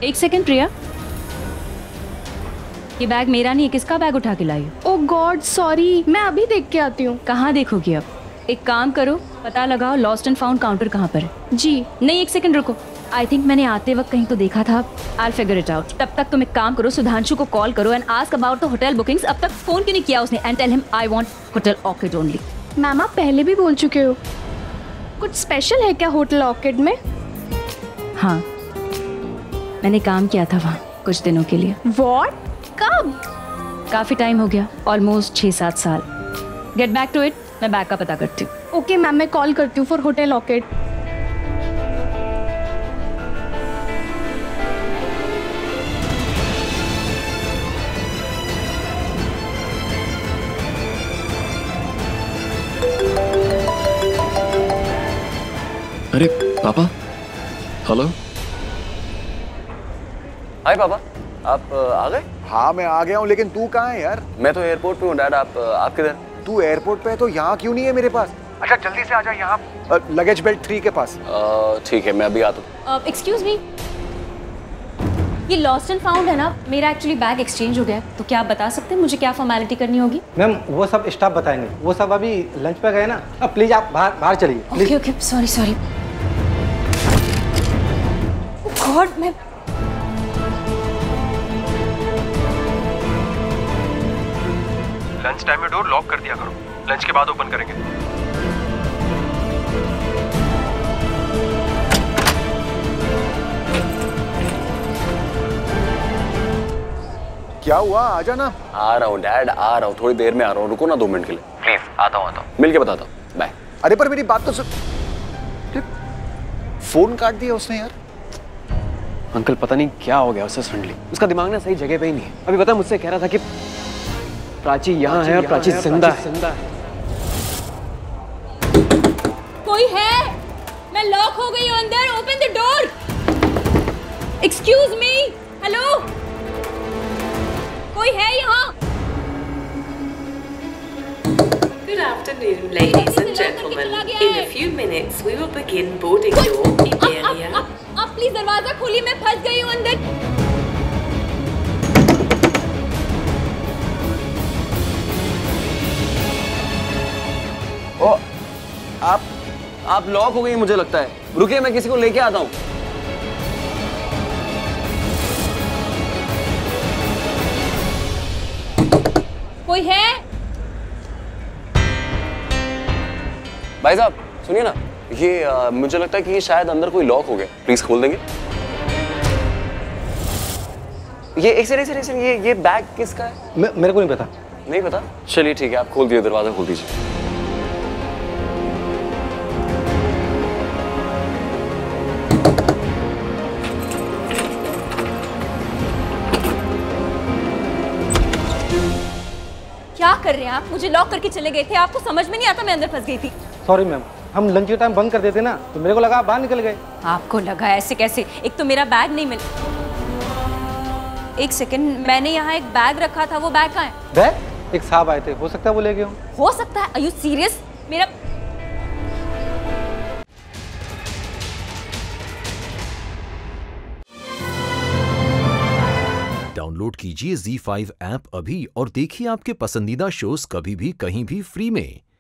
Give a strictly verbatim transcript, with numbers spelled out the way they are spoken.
एक सेकंड प्रिया, ये बैग मेरा नहीं है, किसका बैग उठा के लाई हो? ओह गॉड सॉरी, मैं अभी देख के आती हूँ। कहाँ देखोगी अब? एक काम करो, पता लगाओ लॉस्ट एंड फाउंड काउंटर कहाँ पर है। जी नहीं, एक सेकंड रुको, आई थिंक मैंने आते वक्त कहीं तो देखा था। I will figure it out. तब तक तुम एक काम करो, सुधांशु को कॉल करो and ask about the hotel bookings. अब तक फोन क्यों नहीं किया उसने? And tell him I want hotel Orchid only. Ma'am आप पहले भी बोल चुके हो। कुछ स्पेशल है क्या होटल ऑर्किड में? हाँ, मैंने काम किया था वहाँ कुछ दिनों के लिए। व्हाट? कब? काफी टाइम हो गया, ऑलमोस्ट छह सात साल। गेट बैक टू इट, मैं बैग का पता करती हूँ। ओके मैम, मैं कॉल करती हूँ फॉर होटल ऑर्किड। अरे पापा, हेलो। हाय पापा, आप आ गए? हाँ मैं आ गया हूँ, लेकिन तू कहाँ है यार? मैं तो एयरपोर्ट पे हूँ डैड। आप आप किधर? तू एयरपोर्ट पे है तो यहाँ क्यों नहीं है मेरे पास? अच्छा जल्दी से आ जा यहाँ, लगेज बेल्ट थ्री के पास। ठीक है, मैं अभी आता हूँ। एक्सक्यूज मी, ये लॉस्ट एंड फाउंड है ना? मेरा एक्चुअली बैग एक्सचेंज हो गया है, तो क्या आप बता सकते हैं मुझे क्या फॉर्मेलिटी करनी होगी? मैम वो सब स्टाफ बताएंगे, वो सब अभी लंच पे गए ना। अब प्लीज आप बाहर बाहर चलिए। Okay okay, sorry sorry. God, मैं लंच टाइम में डोर लॉक कर दिया करो, लंच के बाद ओपन करेंगे। क्या हुआ? आ जाना। आ रहा हूँ डैड, आ रहा हूँ, थोड़ी देर में आ रहा हूँ, रुको ना दो मिनट के लिए प्लीज। आता हूँ आता हूँ, मिल के बताता हूँ, बाय। अरे पर मेरी बात तो सुन। फोन काट दिया उसने यार। अंकल पता नहीं क्या हो गया उससे सडनली, उसका दिमाग ना सही जगह पे ही नहीं है। अभी पता मुझसे कह रहा था कि प्राची यहाँ है और प्राची जिंदा है। कोई है? मैं लॉक हो गई हूँ अंदर, open the door. Excuse me, hello, कोई है यहाँ? Good afternoon, ladies and gentlemen. In a few minutes, we will begin boarding your area. आप प्लीज दरवाजा खोलिए, मैं फंस गई हूँ अंदर। ओ, आप आप लॉक हो गई मुझे लगता है। रुकिए, मैं किसी को लेके आता हूँ। कोई है? भाई साहब सुनिए ना, ये आ, मुझे लगता है कि ये शायद अंदर कोई लॉक हो गया, प्लीज खोल देंगे? ये एक सेकंड, एक सेकंड, ये ये बैग किसका है? मे, मेरे को नहीं पता। नहीं पता? चलिए ठीक है, आप खोल दिए, दरवाजा खोल दीजिए। क्या कर रहे हैं आप? मुझे लॉक करके चले गए थे, आपको समझ में नहीं आता मैं अंदर फंस गई थी। सॉरी मैम, हम लंच के टाइम बंद कर देते ना, तो मेरे को लगा आप बाहर निकल गए। आपको लगा ऐसे कैसे? एक तो मेरा बैग नहीं मिला। एक सेकंड, मैंने यहाँ एक बैग रखा था, वो बैग कहाँ है? बैग? एक साहब आए थे, हो सकता है वो ले गए हों। हो सकता है? Are you serious? मेरा डाउनलोड कीजिए ज़ी फाइव ऐप अभी और देखिए आपके पसंदीदा शोज कभी भी कहीं भी फ्री में।